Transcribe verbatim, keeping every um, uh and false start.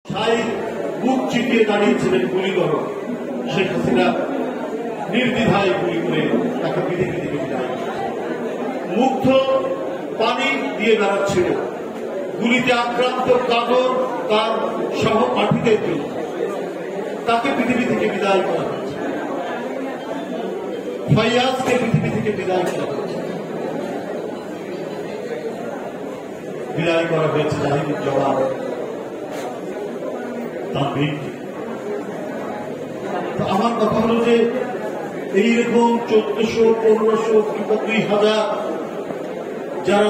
ছাই বুক চিটিয়ে দাঁড়িয়েছিলেন গুলি করো, শেখ হাসিনা নির্দ্বিধায় গুলি করে তাকে পৃথিবী থেকে বিদায়। মুগ্ধ পানি দিয়ে দাঁড়াচ্ছিল, গুলিতে আক্রান্ত কাদর তার সহপাঠীদের জন্য তাকে পৃথিবী থেকে বিদায় করা হয়েছে। ফাইয়াজকে পৃথিবী থেকে বিদায় করা হয়েছে, বিদায় করা হয়েছে জাহিদুজ্জামান তানভীরকে। আমার কথা হলো যে এইরকম চোদ্দশো পনেরোশো কিংবা দুই হাজার যারা